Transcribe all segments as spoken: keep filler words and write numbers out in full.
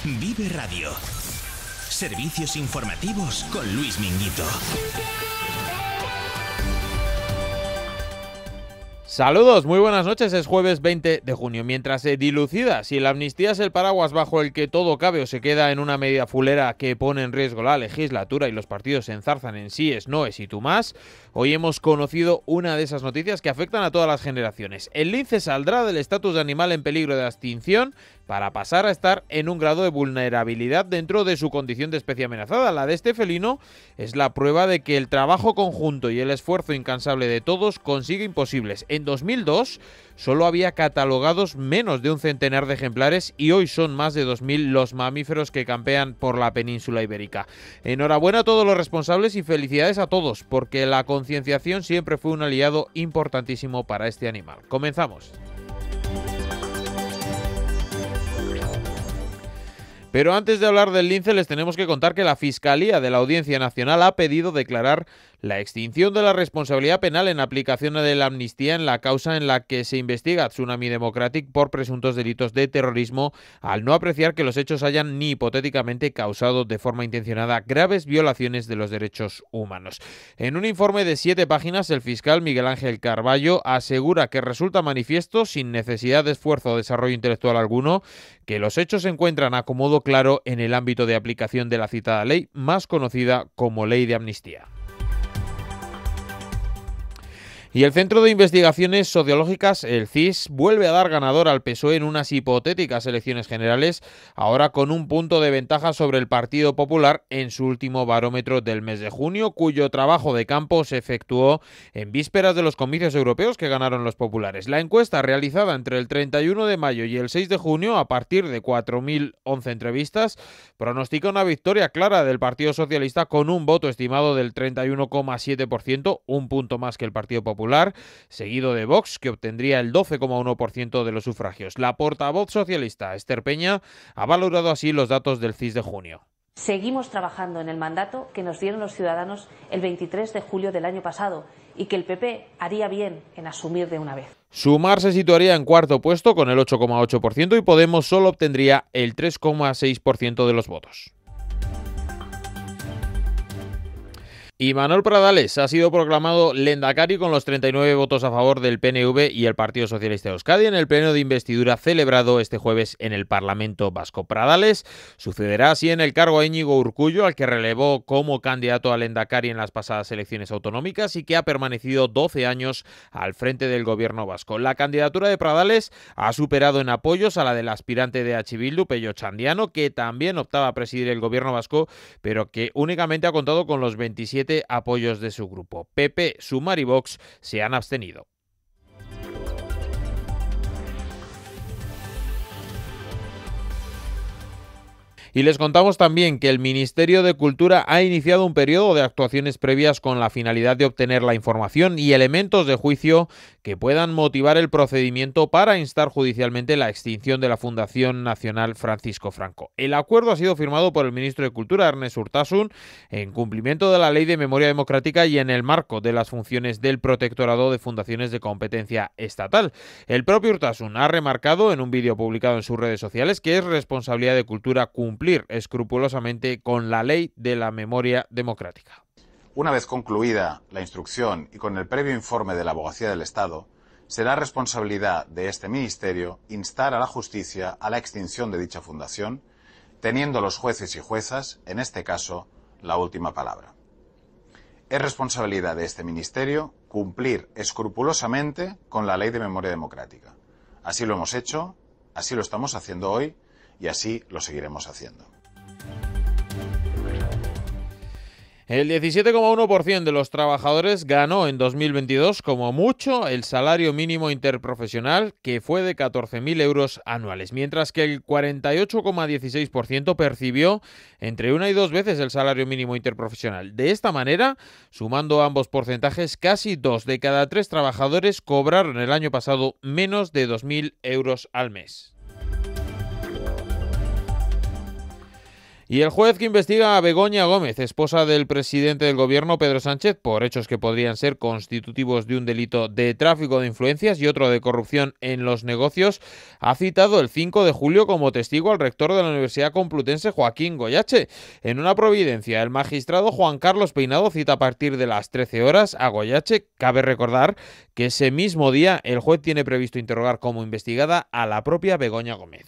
Vive Radio. Servicios informativos con Luis Minguito. Saludos, muy buenas noches, es jueves veinte de junio. Mientras se dilucida si la amnistía es el paraguas bajo el que todo cabe o se queda en una media fulera que pone en riesgo la legislatura y los partidos se enzarzan en síes, noes y tú más, hoy hemos conocido una de esas noticias que afectan a todas las generaciones. El lince saldrá del estatus de animal en peligro de extinción para pasar a estar en un grado de vulnerabilidad dentro de su condición de especie amenazada. La de este felino es la prueba de que el trabajo conjunto y el esfuerzo incansable de todos consigue imposibles. En dos mil dos solo había catalogados menos de un centenar de ejemplares y hoy son más de dos mil los mamíferos que campean por la península ibérica. Enhorabuena a todos los responsables y felicidades a todos, porque la concienciación siempre fue un aliado importantísimo para este animal. Comenzamos. Pero antes de hablar del lince les tenemos que contar que la Fiscalía de la Audiencia Nacional ha pedido declarar la extinción de la responsabilidad penal en aplicación de la amnistía en la causa en la que se investiga a Tsunami Democratic por presuntos delitos de terrorismo, al no apreciar que los hechos hayan ni hipotéticamente causado de forma intencionada graves violaciones de los derechos humanos. En un informe de siete páginas, el fiscal Miguel Ángel Carballo asegura que resulta manifiesto, sin necesidad de esfuerzo o desarrollo intelectual alguno, que los hechos se encuentran a modo claro en el ámbito de aplicación de la citada ley, más conocida como Ley de Amnistía. Y el Centro de Investigaciones Sociológicas, el C I S, vuelve a dar ganador al P S O E en unas hipotéticas elecciones generales, ahora con un punto de ventaja sobre el Partido Popular en su último barómetro del mes de junio, cuyo trabajo de campo se efectuó en vísperas de los comicios europeos que ganaron los populares. La encuesta, realizada entre el treinta y uno de mayo y el seis de junio, a partir de cuatro mil once entrevistas, pronostica una victoria clara del Partido Socialista con un voto estimado del treinta y uno coma siete por ciento, un punto más que el Partido Popular, seguido de Vox, que obtendría el doce coma uno por ciento de los sufragios. La portavoz socialista, Esther Peña, ha valorado así los datos del C I S de junio. Seguimos trabajando en el mandato que nos dieron los ciudadanos el veintitrés de julio del año pasado y que el P P haría bien en asumir de una vez. Sumar se situaría en cuarto puesto con el ocho coma ocho por ciento y Podemos solo obtendría el tres coma seis por ciento de los votos. Y Manuel Pradales ha sido proclamado Lehendakari con los treinta y nueve votos a favor del P N V y el Partido Socialista de Euskadi en el pleno de investidura celebrado este jueves en el Parlamento Vasco. Pradales sucederá así en el cargo a Íñigo Urkullu, al que relevó como candidato a Lehendakari en las pasadas elecciones autonómicas y que ha permanecido doce años al frente del gobierno vasco. La candidatura de Pradales ha superado en apoyos a la del aspirante de H. Bildu, Pello Txandiano, que también optaba a presidir el gobierno vasco, pero que únicamente ha contado con los veintisiete apoyos de su grupo. P P, Sumar y Vox se han abstenido. Y les contamos también que el Ministerio de Cultura ha iniciado un periodo de actuaciones previas con la finalidad de obtener la información y elementos de juicio que puedan motivar el procedimiento para instar judicialmente la extinción de la Fundación Nacional Francisco Franco. El acuerdo ha sido firmado por el ministro de Cultura, Ernest Urtasun, en cumplimiento de la Ley de Memoria Democrática y en el marco de las funciones del Protectorado de Fundaciones de Competencia Estatal. El propio Urtasun ha remarcado en un vídeo publicado en sus redes sociales que es responsabilidad de Cultura cumplir escrupulosamente con la Ley de la Memoria Democrática. Una vez concluida la instrucción y con el previo informe de la Abogacía del Estado, será responsabilidad de este Ministerio instar a la justicia a la extinción de dicha fundación, teniendo los jueces y juezas, en este caso, la última palabra. Es responsabilidad de este Ministerio cumplir escrupulosamente con la Ley de Memoria Democrática. Así lo hemos hecho, así lo estamos haciendo hoy y así lo seguiremos haciendo. El diecisiete coma uno por ciento de los trabajadores ganó en dos mil veintidós como mucho el salario mínimo interprofesional, que fue de catorce mil euros anuales, mientras que el cuarenta y ocho coma dieciséis por ciento percibió entre una y dos veces el salario mínimo interprofesional. De esta manera, sumando ambos porcentajes, casi dos de cada tres trabajadores cobraron el año pasado menos de dos mil euros al mes. Y el juez que investiga a Begoña Gómez, esposa del presidente del gobierno Pedro Sánchez, por hechos que podrían ser constitutivos de un delito de tráfico de influencias y otro de corrupción en los negocios, ha citado el cinco de julio como testigo al rector de la Universidad Complutense, Joaquín Goyache. En una providencia, el magistrado Juan Carlos Peinado cita a partir de las trece horas a Goyache. Cabe recordar que ese mismo día el juez tiene previsto interrogar como investigada a la propia Begoña Gómez.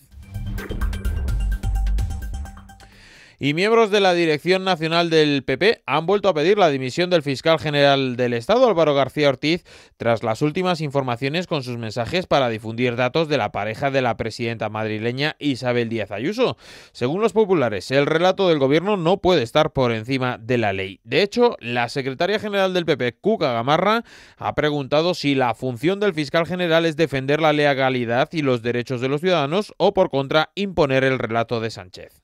Y miembros de la Dirección Nacional del P P han vuelto a pedir la dimisión del fiscal general del Estado, Álvaro García Ortiz, tras las últimas informaciones con sus mensajes para difundir datos de la pareja de la presidenta madrileña Isabel Díaz Ayuso. Según los populares, el relato del gobierno no puede estar por encima de la ley. De hecho, la secretaria general del P P, Cuca Gamarra, ha preguntado si la función del fiscal general es defender la legalidad y los derechos de los ciudadanos o, por contra, imponer el relato de Sánchez.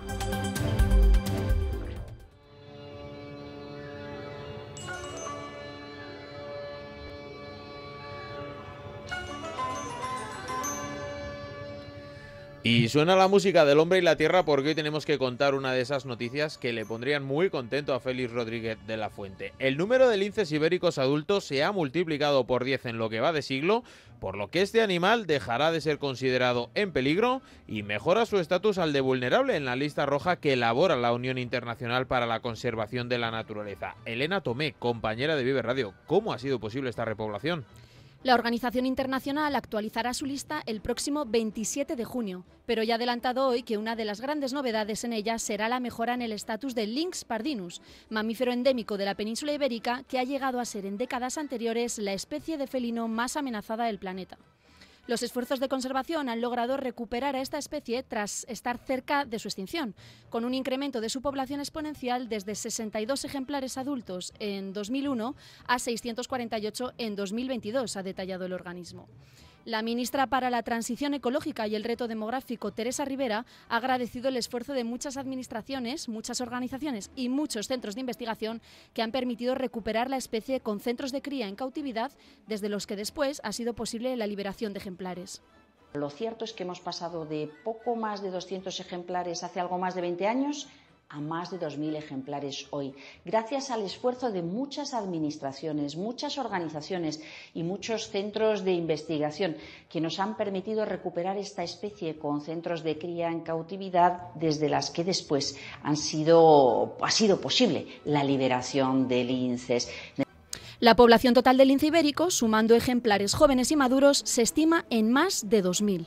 Y suena la música del hombre y la tierra porque hoy tenemos que contar una de esas noticias que le pondrían muy contento a Félix Rodríguez de la Fuente. El número de linces ibéricos adultos se ha multiplicado por diez en lo que va de siglo, por lo que este animal dejará de ser considerado en peligro y mejora su estatus al de vulnerable en la lista roja que elabora la Unión Internacional para la Conservación de la Naturaleza. Elena Tomé, compañera de Vive Radio, ¿cómo ha sido posible esta repoblación? La organización internacional actualizará su lista el próximo veintisiete de junio, pero ya ha adelantado hoy que una de las grandes novedades en ella será la mejora en el estatus del Lynx pardinus, mamífero endémico de la península ibérica que ha llegado a ser en décadas anteriores la especie de felino más amenazada del planeta. Los esfuerzos de conservación han logrado recuperar a esta especie tras estar cerca de su extinción, con un incremento de su población exponencial desde sesenta y dos ejemplares adultos en dos mil uno a seiscientos cuarenta y ocho en dos mil veintidós, ha detallado el organismo. La ministra para la Transición Ecológica y el Reto Demográfico, Teresa Rivera, ha agradecido el esfuerzo de muchas administraciones, muchas organizaciones y muchos centros de investigación que han permitido recuperar la especie con centros de cría en cautividad, desde los que después ha sido posible la liberación de ejemplares. Lo cierto es que hemos pasado de poco más de doscientos ejemplares hace algo más de veinte años a más de dos mil ejemplares hoy, gracias al esfuerzo de muchas administraciones, muchas organizaciones y muchos centros de investigación que nos han permitido recuperar esta especie con centros de cría en cautividad, desde las que después han sido, ha sido posible la liberación de linces. La población total del lince ibérico, sumando ejemplares jóvenes y maduros, se estima en más de dos mil.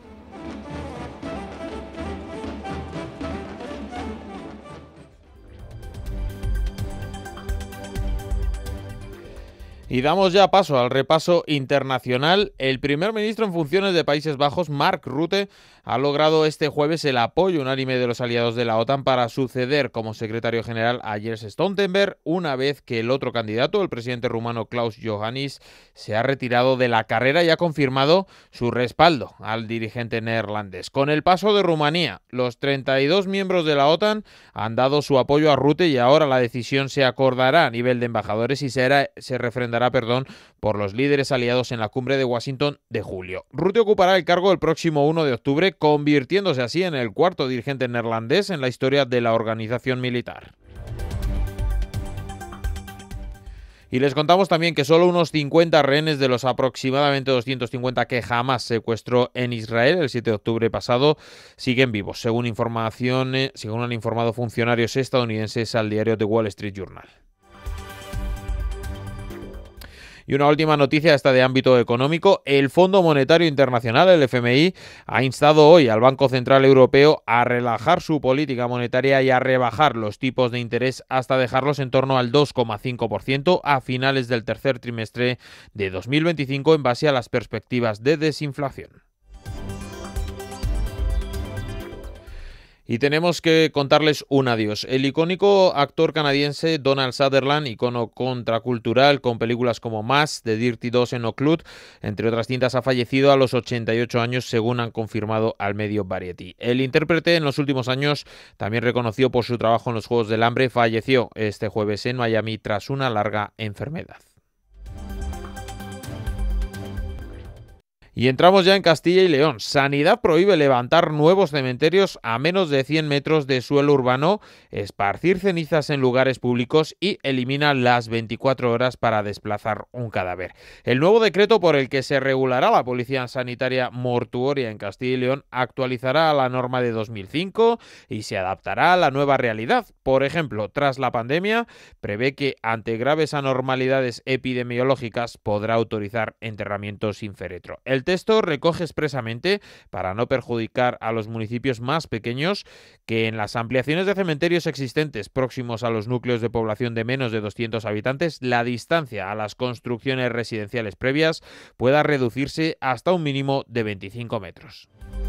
Y damos ya paso al repaso internacional. El primer ministro en funciones de Países Bajos, Mark Rutte, ha logrado este jueves el apoyo unánime de los aliados de la OTAN para suceder como secretario general a Jens Stoltenberg, una vez que el otro candidato, el presidente rumano Klaus Iohannis, se ha retirado de la carrera y ha confirmado su respaldo al dirigente neerlandés. Con el paso de Rumanía, los treinta y dos miembros de la OTAN han dado su apoyo a Rutte y ahora la decisión se acordará a nivel de embajadores y será, se refrendará perdón, por los líderes aliados en la cumbre de Washington de julio. Rutte ocupará el cargo el próximo uno de octubre, convirtiéndose así en el cuarto dirigente neerlandés en la historia de la organización militar. Y les contamos también que solo unos cincuenta rehenes de los aproximadamente doscientos cincuenta que Hamás secuestró en Israel el siete de octubre pasado siguen vivos, según, información, según han informado funcionarios estadounidenses al diario The Wall Street Journal. Y una última noticia, esta de ámbito económico. El Fondo Monetario Internacional, el F M I, ha instado hoy al Banco Central Europeo a relajar su política monetaria y a rebajar los tipos de interés hasta dejarlos en torno al dos coma cinco por ciento a finales del tercer trimestre de dos mil veinticinco en base a las perspectivas de desinflación. Y tenemos que contarles un adiós. El icónico actor canadiense Donald Sutherland, icono contracultural con películas como Mass, The Dirty Dozen o Clute, entre otras cintas, ha fallecido a los ochenta y ocho años, según han confirmado al medio Variety. El intérprete, en los últimos años, también reconocido por su trabajo en los Juegos del Hambre, falleció este jueves en Miami tras una larga enfermedad. Y entramos ya en Castilla y León. Sanidad prohíbe levantar nuevos cementerios a menos de cien metros de suelo urbano, esparcir cenizas en lugares públicos y elimina las veinticuatro horas para desplazar un cadáver. El nuevo decreto por el que se regulará la policía sanitaria mortuoria en Castilla y León actualizará la norma de dos mil cinco y se adaptará a la nueva realidad. Por ejemplo, tras la pandemia, prevé que ante graves anormalidades epidemiológicas podrá autorizar enterramientos sin féretro. El texto recoge expresamente, para no perjudicar a los municipios más pequeños, que en las ampliaciones de cementerios existentes próximos a los núcleos de población de menos de doscientos habitantes, la distancia a las construcciones residenciales previas pueda reducirse hasta un mínimo de veinticinco metros.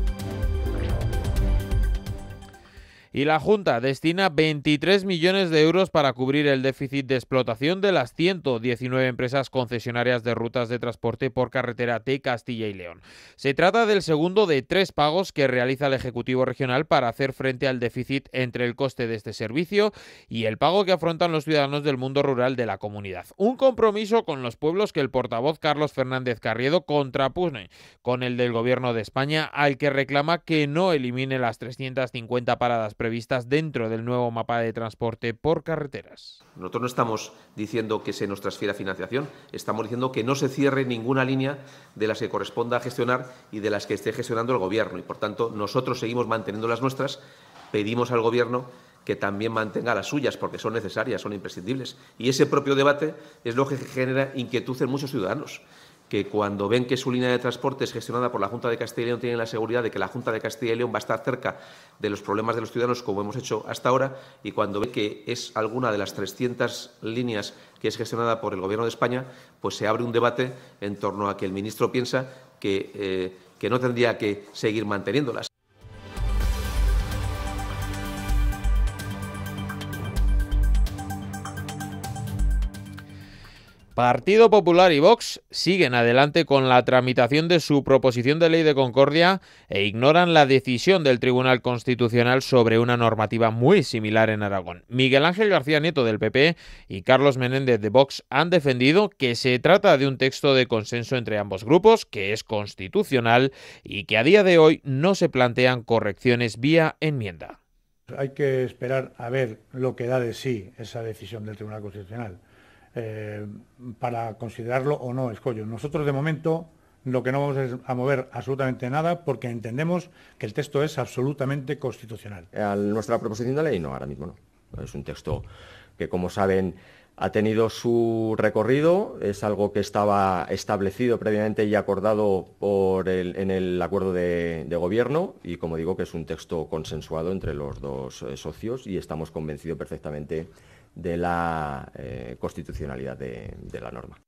Y la Junta destina veintitrés millones de euros para cubrir el déficit de explotación de las ciento diecinueve empresas concesionarias de rutas de transporte por carretera de Castilla y León. Se trata del segundo de tres pagos que realiza el Ejecutivo Regional para hacer frente al déficit entre el coste de este servicio y el pago que afrontan los ciudadanos del mundo rural de la comunidad. Un compromiso con los pueblos que el portavoz Carlos Fernández Carriedo contrapone con el del Gobierno de España, al que reclama que no elimine las trescientas cincuenta paradas previstas dentro del nuevo mapa de transporte por carreteras. Nosotros no estamos diciendo que se nos transfiera financiación, estamos diciendo que no se cierre ninguna línea de las que corresponda gestionar y de las que esté gestionando el Gobierno. Y, por tanto, nosotros seguimos manteniendo las nuestras, pedimos al Gobierno que también mantenga las suyas, porque son necesarias, son imprescindibles. Y ese propio debate es lo que genera inquietud en muchos ciudadanos, que cuando ven que su línea de transporte es gestionada por la Junta de Castilla y León tienen la seguridad de que la Junta de Castilla y León va a estar cerca de los problemas de los ciudadanos, como hemos hecho hasta ahora, y cuando ven que es alguna de las trescientas líneas que es gestionada por el Gobierno de España, pues se abre un debate en torno a que el ministro piensa que, eh, que no tendría que seguir manteniéndolas. Partido Popular y Vox siguen adelante con la tramitación de su proposición de ley de concordia e ignoran la decisión del Tribunal Constitucional sobre una normativa muy similar en Aragón. Miguel Ángel García Nieto del P P y Carlos Menéndez de Vox han defendido que se trata de un texto de consenso entre ambos grupos, que es constitucional y que a día de hoy no se plantean correcciones vía enmienda. Hay que esperar a ver lo que da de sí esa decisión del Tribunal Constitucional. Eh, para considerarlo o no escollo. Nosotros de momento lo que no vamos es a mover absolutamente nada porque entendemos que el texto es absolutamente constitucional. A nuestra proposición de ley no, ahora mismo no. Es un texto que, como saben, ha tenido su recorrido, es algo que estaba establecido previamente y acordado por el, en el acuerdo de, de gobierno y, como digo, que es un texto consensuado entre los dos eh, socios y estamos convencidos perfectamente de la eh, constitucionalidad de, de la norma.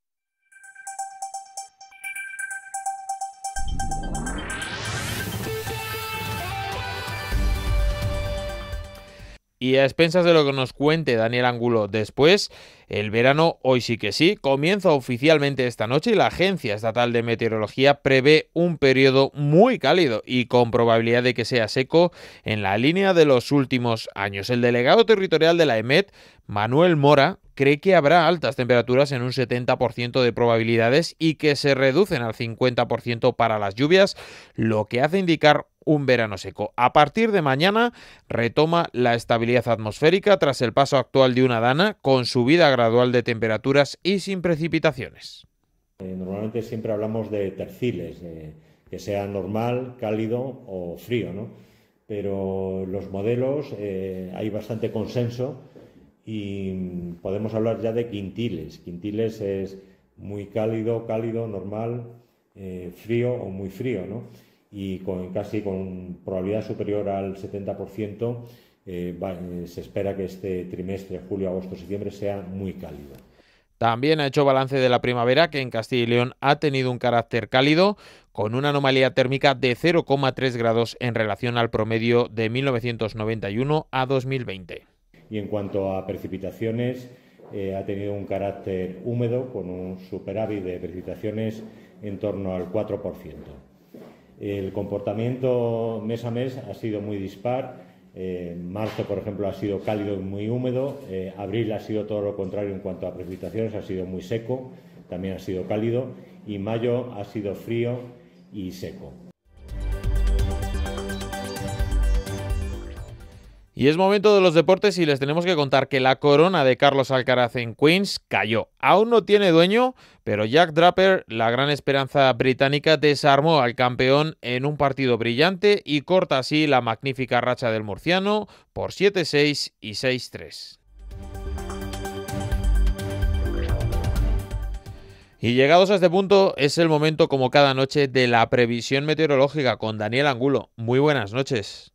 Y a expensas de lo que nos cuente Daniel Angulo después, el verano, hoy sí que sí, comienza oficialmente esta noche y la Agencia Estatal de Meteorología prevé un periodo muy cálido y con probabilidad de que sea seco en la línea de los últimos años. El delegado territorial de la E M E T, Manuel Mora, cree que habrá altas temperaturas en un setenta por ciento de probabilidades y que se reducen al cincuenta por ciento para las lluvias, lo que hace indicar un verano seco. A partir de mañana retoma la estabilidad atmosférica tras el paso actual de una dana, con subida gradual de temperaturas y sin precipitaciones. Eh, normalmente siempre hablamos de terciles, eh, que sea normal, cálido o frío, ¿no? Pero los modelos eh, hay bastante consenso y podemos hablar ya de quintiles. Quintiles es muy cálido, cálido, normal, eh, frío o muy frío, ¿no? Y con casi con probabilidad superior al setenta por ciento eh, va, eh, se espera que este trimestre, julio, agosto, septiembre, sea muy cálido. También ha hecho balance de la primavera, que en Castilla y León ha tenido un carácter cálido, con una anomalía térmica de cero coma tres grados en relación al promedio de mil novecientos noventa y uno a dos mil veinte. Y en cuanto a precipitaciones, eh, ha tenido un carácter húmedo, con un superávit de precipitaciones en torno al cuatro por ciento. El comportamiento mes a mes ha sido muy dispar. Eh, marzo, por ejemplo, ha sido cálido y muy húmedo. Eh, abril ha sido todo lo contrario en cuanto a precipitaciones, ha sido muy seco, también ha sido cálido. Y mayo ha sido frío y seco. Y es momento de los deportes y les tenemos que contar que la corona de Carlos Alcaraz en Queens cayó. Aún no tiene dueño, pero Jack Draper, la gran esperanza británica, desarmó al campeón en un partido brillante y corta así la magnífica racha del murciano por siete seis y seis tres. Y llegados a este punto, es el momento, como cada noche, de la previsión meteorológica con Daniel Angulo. Muy buenas noches.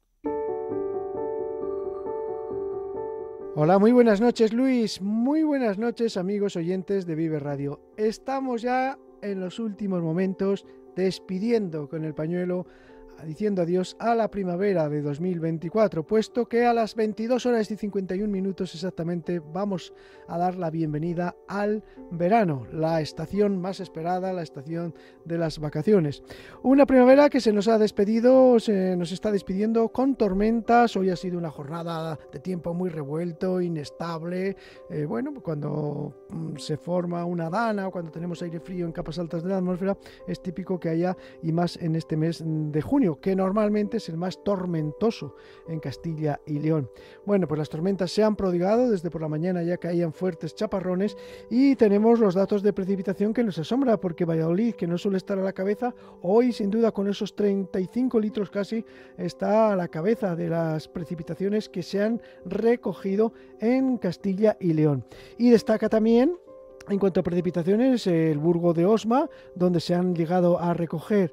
Hola, muy buenas noches, Luis. Muy buenas noches, amigos oyentes de Vive Radio. Estamos ya en los últimos momentos, despidiendo con el pañuelo, diciendo adiós a la primavera de dos mil veinticuatro, puesto que a las veintidós horas y cincuenta y un minutos exactamente vamos a dar la bienvenida al verano, la estación más esperada, la estación de las vacaciones. Una primavera que se nos ha despedido, se nos está despidiendo con tormentas. Hoy ha sido una jornada de tiempo muy revuelto, inestable. Eh, bueno, cuando mm, se forma una dana o cuando tenemos aire frío en capas altas de la atmósfera, es típico que haya, y más en este mes de junio, que normalmente es el más tormentoso en Castilla y León. Bueno, pues las tormentas se han prodigado, desde por la mañana ya caían fuertes chaparrones y tenemos los datos de precipitación que nos asombra, porque Valladolid, que no suele estar a la cabeza, hoy sin duda con esos treinta y cinco litros casi está a la cabeza de las precipitaciones que se han recogido en Castilla y León. Y destaca también, en cuanto a precipitaciones, el Burgo de Osma, donde se han llegado a recoger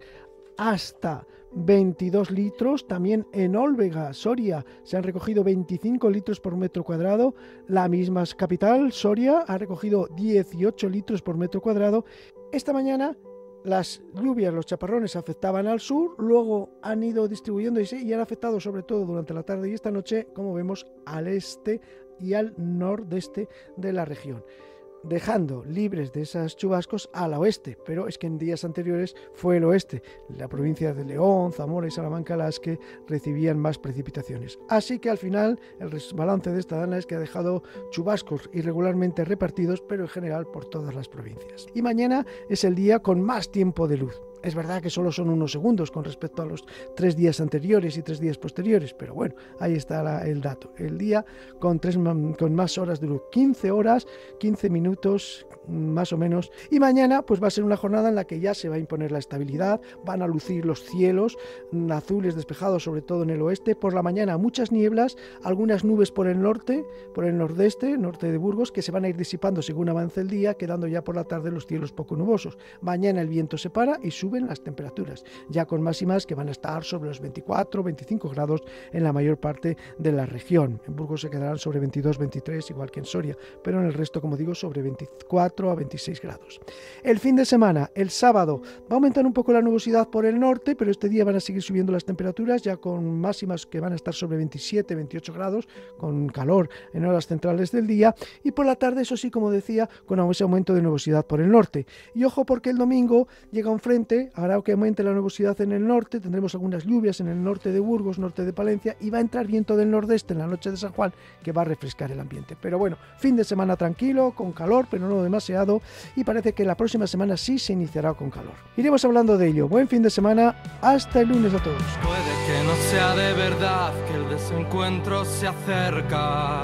hasta veintidós litros. También en Olvega, Soria, se han recogido veinticinco litros por metro cuadrado. La misma capital, Soria, ha recogido dieciocho litros por metro cuadrado. Esta mañana las lluvias, los chaparrones afectaban al sur, luego han ido distribuyéndose y han afectado sobre todo durante la tarde y esta noche, como vemos, al este y al nordeste de la región, dejando libres de esos chubascos al oeste, pero es que en días anteriores fue el oeste, la provincia de León, Zamora y Salamanca las que recibían más precipitaciones. Así que al final el balance de esta dana es que ha dejado chubascos irregularmente repartidos, pero en general por todas las provincias. Y mañana es el día con más tiempo de luz. Es verdad que solo son unos segundos con respecto a los tres días anteriores y tres días posteriores, pero bueno, ahí está la, el dato. El día con, tres, con más horas de luz, quince horas, quince minutos más o menos. Y mañana pues va a ser una jornada en la que ya se va a imponer la estabilidad, van a lucir los cielos azules despejados, sobre todo en el oeste. Por la mañana muchas nieblas, algunas nubes por el norte, por el nordeste, norte de Burgos, que se van a ir disipando según avance el día, quedando ya por la tarde los cielos poco nubosos. Mañana el viento se para y sube las temperaturas, ya con máximas que van a estar sobre los veinticuatro, veinticinco grados en la mayor parte de la región. En Burgos se quedarán sobre veintidós, veintitrés, igual que en Soria, pero en el resto, como digo, sobre veinticuatro a veintiséis grados. El fin de semana, el sábado, va a aumentar un poco la nubosidad por el norte, pero este día van a seguir subiendo las temperaturas, ya con máximas que van a estar sobre veintisiete, veintiocho grados, con calor en horas centrales del día, y por la tarde, eso sí, como decía, con ese aumento de nubosidad por el norte. Y ojo, porque el domingo llega un frente, hará que aumente la nubosidad en el norte, tendremos algunas lluvias en el norte de Burgos, norte de Palencia, y va a entrar viento del nordeste en la noche de San Juan, que va a refrescar el ambiente. Pero bueno, fin de semana tranquilo, con calor, pero no demasiado, y parece que la próxima semana sí se iniciará con calor. Iremos hablando de ello. Buen fin de semana, hasta el lunes a todos. Puede que no sea de verdad que el desencuentro se acerca.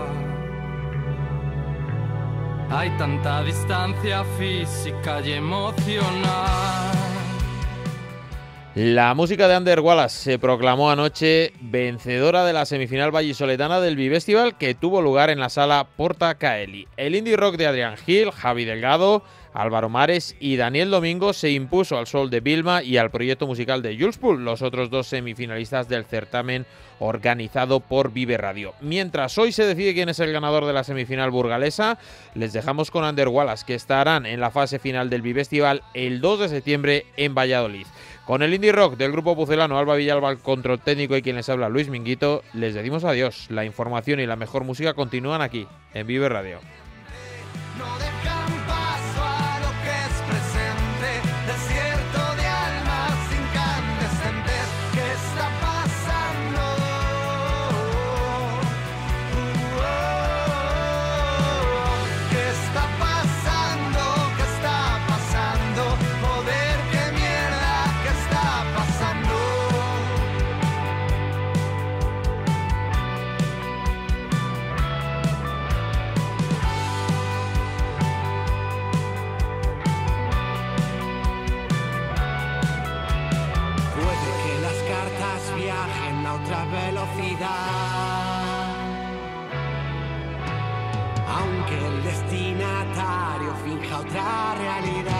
Hay tanta distancia física y emocional. La música de Ander Wallace se proclamó anoche vencedora de la semifinal vallisoletana del Bifestival, que tuvo lugar en la sala Porta Caeli. El indie rock de Adrián Gil, Javi Delgado, Álvaro Mares y Daniel Domingo se impuso al Sol de Vilma y al proyecto musical de Jules Pool, los otros dos semifinalistas del certamen organizado por Vive Radio. Mientras hoy se decide quién es el ganador de la semifinal burgalesa, les dejamos con Ander Wallace, que estarán en la fase final del Bifestival el dos de septiembre en Valladolid. Con el indie rock del grupo pucelano Alba Villalba, el control técnico, y quien les habla, Luis Minguito, les decimos adiós. La información y la mejor música continúan aquí, en Vive Radio. Está pasando, joder, qué mierda que está aunque el destinatario finja otra realidad.